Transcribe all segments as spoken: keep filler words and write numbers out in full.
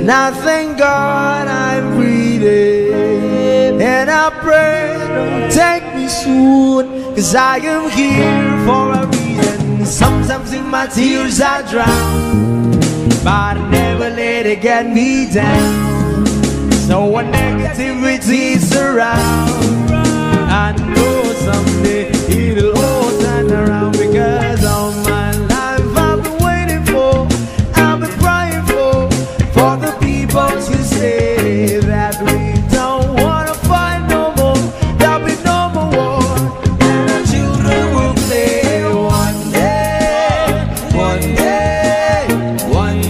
And I thank God I'm breathing. And I pray don't take me soon, 'cause I am here for a reason. Sometimes in my tears I drown, but I never let it get me down. So when negativity surrounds, I know someday it'll all turn around. Because all my life I've been waiting for, I've been crying for, for the people to say that we don't wanna fight no more. There'll be no more war, and our children will play one day, one day, one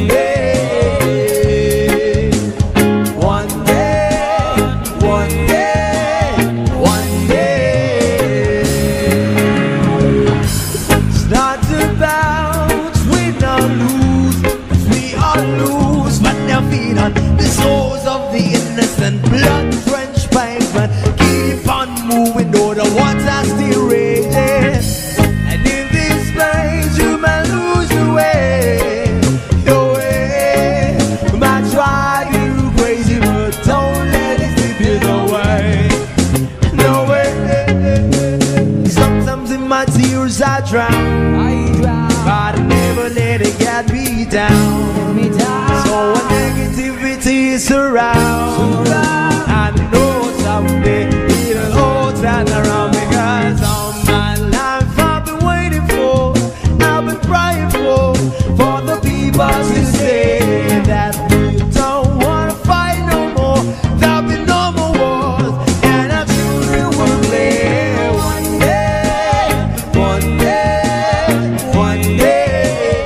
day, one day, one day, one day. It's not about win or lose, 'cause we all lose, but their feet on the souls of the innocent, blood-drenched pavement. Keep on moving, though the water's still raging. And in this place you may lose the way, your way. Might drive you crazy, but don't let it slip you away. No way. Sometimes in my tears I drown, but I never let it get me down. So when negativity surrounds, I know someday it'll all turn around. Because all my life I've been waiting for, I've been crying for, for the people to say that we don't wanna fight no more. There'll be no more wars, and our children will play one day, one day, one day,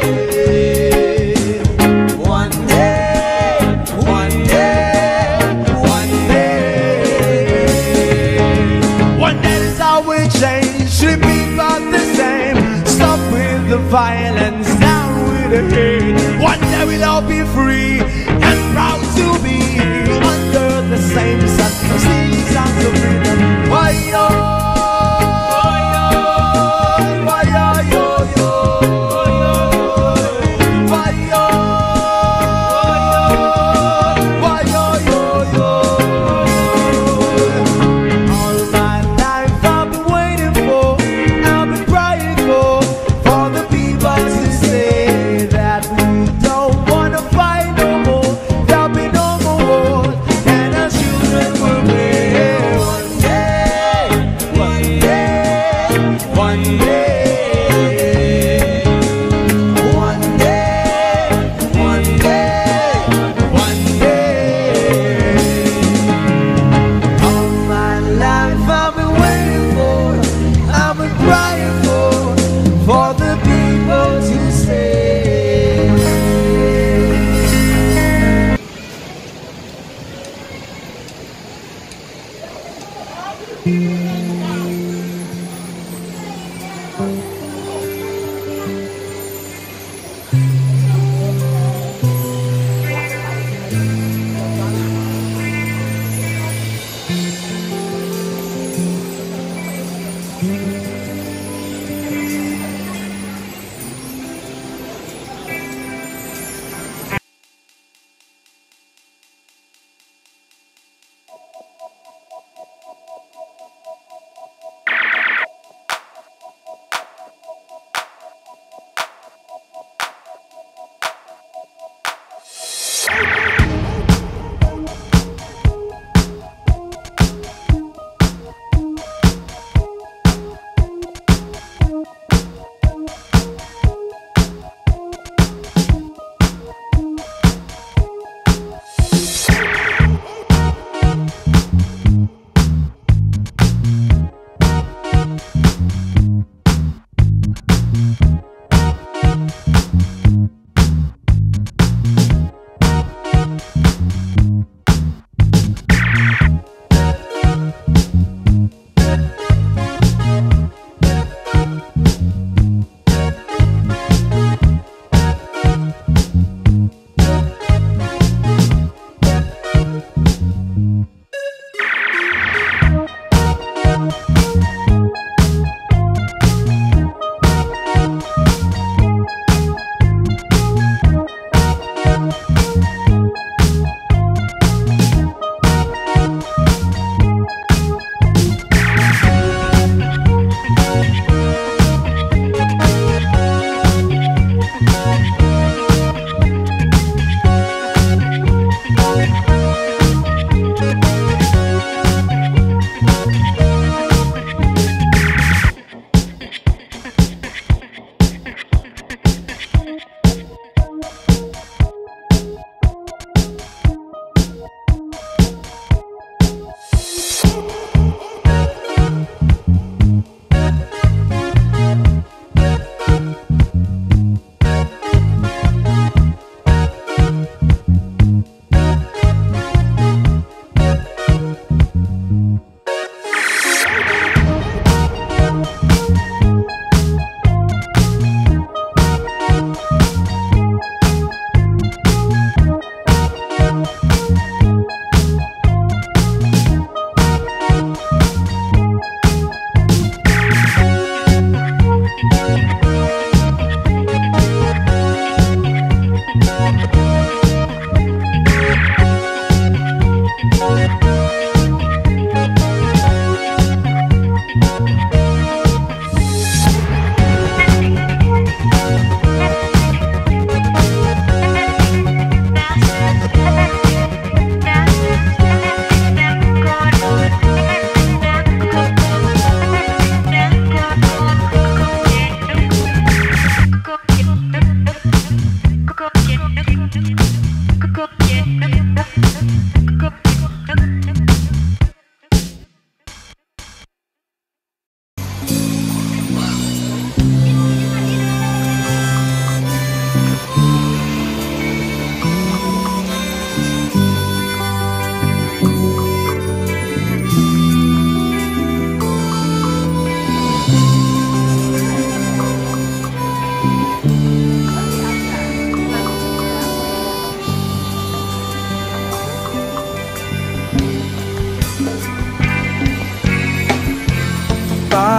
one day, one day, one day. One day is how we change, should be about the same. Stop with the violence, down with the hate. One day we'll all be free and proud to be under the same sun. Singing songs of freedom. Why yo? Why yo yo yo? Why yo? Why yo yo yo? All my life I've been waiting for, I've been crying for, for the people to say that we don't wanna fight no more. There'll be no more wars, and our children will play one day,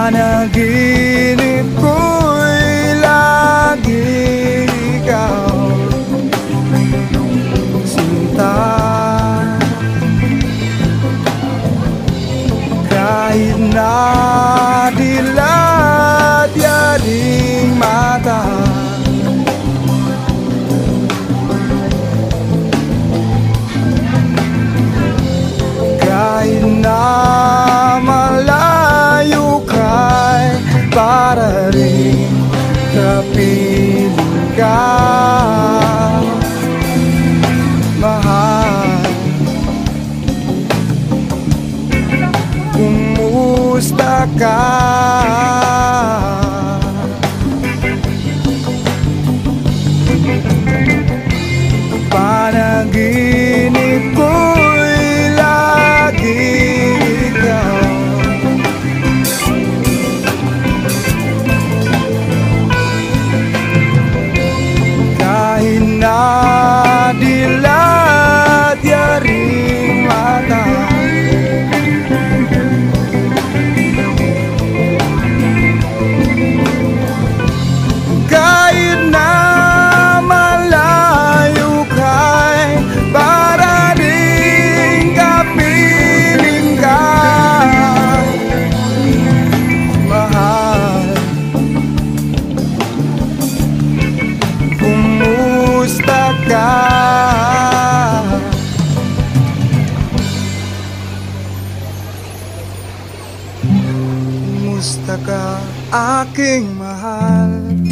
Panaginip ko'y lagi ikaw, sinta. Kahit na dilat yaring mata, kahit na malayo ka'y para rin kapiling ka, mahal. Kumusta ka? Panaginip ko'y lagi ikaw, kahit na dilat yaring mata, kahit na malayo ka'y para rin kapiling ka, mahal. Kumusta ka? Kumusta ka, aking mahal?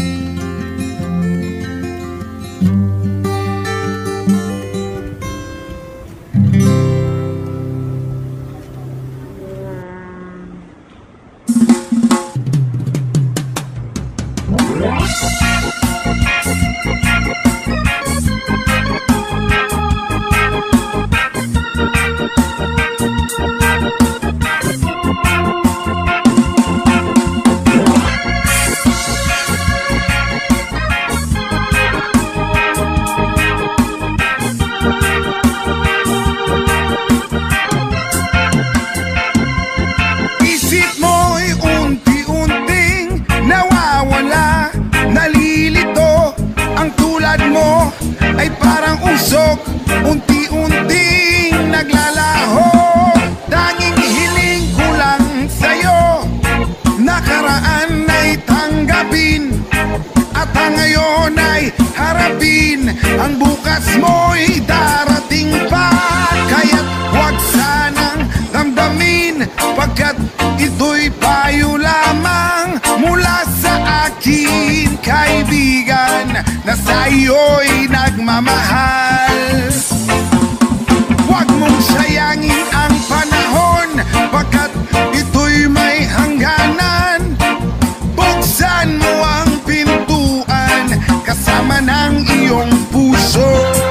Ay parang usok, unti-unting naglalaho. Tanging hiling ko lang sa'yo, nakaraan ay tanggapin, at ang ngayon ay harapin. Ang bukas mo'y darating pa, kaya't huwag sanang damdamin, pagkat ito'y payo lamang mula sa akin, kaibigan, na sa'yo'y nagmamahal. Huwag mong sayangin ang panahon, pagkat ito'y may hangganan. Buksan mo ang pintuan kasama ng iyong puso.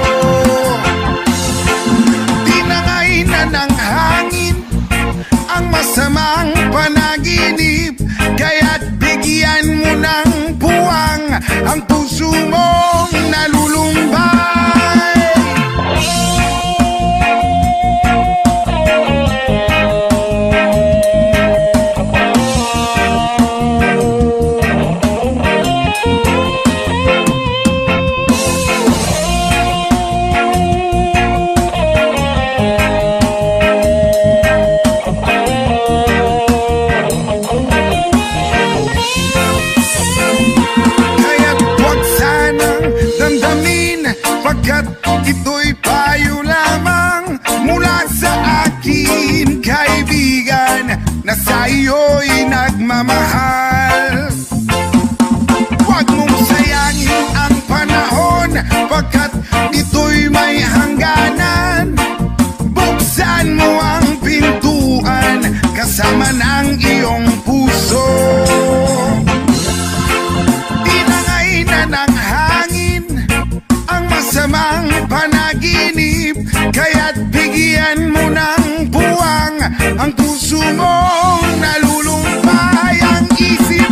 Tinangay na ng hangin ang masamang panaginip, kaya't bigyan mo ng puwang ang puso mong nalulumbay. Pagkat ito'y payo lamang mula sa akin, kaibigan, na sa'yo'y nagmamahal. Huwag mong sayangin ang panahon, pagkat ito'y may hangganan. Buksan mo ang pintuan kasama ng iyong puso. Tinangay na ng hangin ang masamang panaginip, kaya't bigyan mo ng puwang ang puso mong nalulumbay. Ang isip